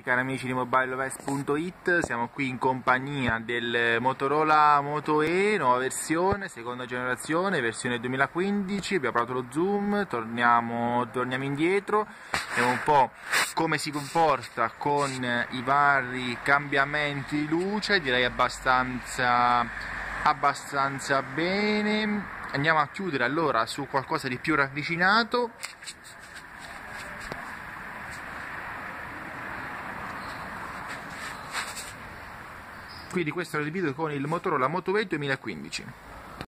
cari amici di mobilelovest.it, siamo qui in compagnia del Motorola Moto E, nuova versione, seconda generazione, versione 2015, abbiamo provato lo zoom, torniamo indietro, vediamo un po' come si comporta con i vari cambiamenti di luce, direi abbastanza bene. Andiamo a chiudere allora su qualcosa di più ravvicinato. Quindi questo era il video con il Motorola Moto E 2015.